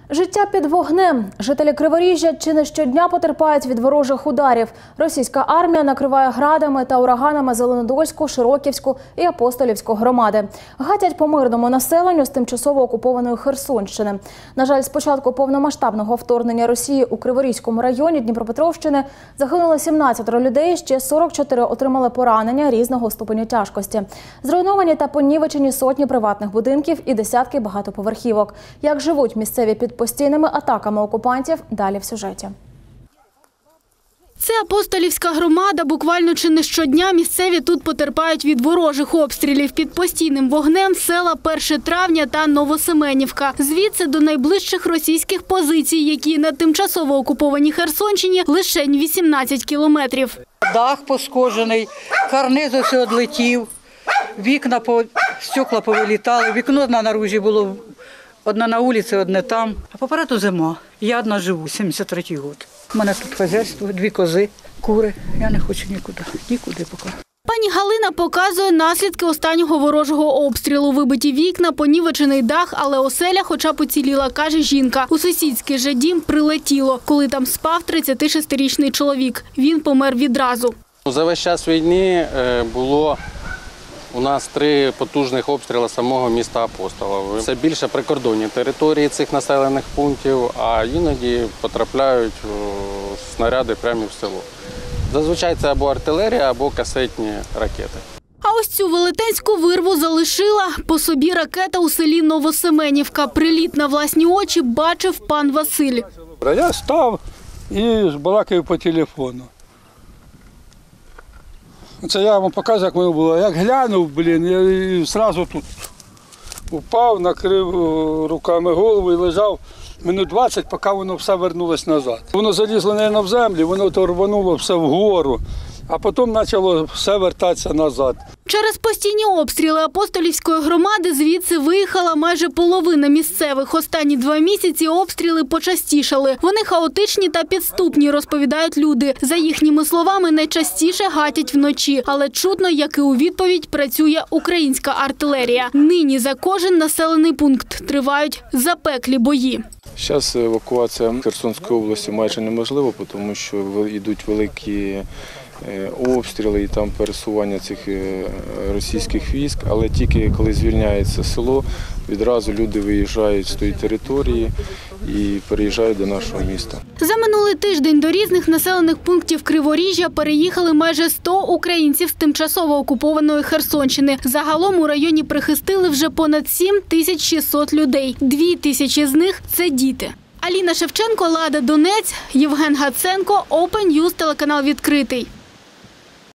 Життя під вогнем. Жителі Криворіжжя чи не щодня потерпають від ворожих ударів. Російська армія накриває градами та ураганами Зеленодольську, Широківську і Апостолівську громади. Гатять по мирному населенню з тимчасово окупованої Херсонщини. На жаль, з початку повномасштабного вторгнення Росії у Криворізькому районі Дніпропетровщини загинуло 17 людей, ще 44 отримали поранення різного ступеня тяжкості. Зруйновані та понівечені сотні приватних будинків і десятки багатоповерхівок. Як живуть місцеві під постійними атаками окупантів, далі в сюжеті. Це Апостолівська громада. Буквально чи не щодня місцеві тут потерпають від ворожих обстрілів. Під постійним вогнем села 1 травня та Новосеменівка. Звідси до найближчих російських позицій, які на тимчасово окупованій Херсонщині лишень 18 кілометрів. Дах поскожений, карниз ось одлетів, вікна, стекла повилітали, вікно на наружі було. Одна на вулиці, одне там. А попереду зима. Я одна живу, 73-й год. У мене тут хазяйство, 2 кози, кури. Я не хочу нікуди поки. Пані Галина показує наслідки останнього ворожого обстрілу. Вибиті вікна, понівечений дах, але оселя хоча б уціліла, каже жінка. У сусідський же дім прилетіло, коли там спав 36-річний чоловік. Він помер відразу. За весь час війни було у нас 3 потужних обстріли самого міста Апостолова. Це більше прикордонні території цих населених пунктів, а іноді потрапляють снаряди прямо в село. Зазвичай це або артилерія, або касетні ракети. А ось цю велетенську вирву залишила по собі ракета у селі Новосеменівка. Приліт на власні очі бачив пан Василь. Я став і балакаю по телефону. Це я вам показую, як воно було. Як глянув, я і одразу тут упав, накрив руками голову і лежав минут 20, поки воно все вернулося назад. Воно залізло, мабуть, в землю, воно то рвануло все вгору, а потім почало все вертатися назад. Через постійні обстріли Апостолівської громади звідси виїхала майже половина місцевих. Останні 2 місяці обстріли почастішали. Вони хаотичні та підступні, розповідають люди. За їхніми словами, найчастіше гатять вночі. Але чутно, як і у відповідь, працює українська артилерія. Нині за кожен населений пункт тривають запеклі бої. Зараз евакуація Херсонської області майже неможлива, тому що йдуть великі обстріли і там пересування цих російських військ, але тільки коли звільняється село, відразу люди виїжджають з тої території і переїжджають до нашого міста. За минулий тиждень до різних населених пунктів Криворіжжя переїхали майже 100 українців з тимчасово окупованої Херсонщини. Загалом у районі прихистили вже понад 7600 людей. 2000 з них – це діти. Аліна Шевченко, Лада Донець, Євген Гаценко, Open News, телеканал «Відкритий».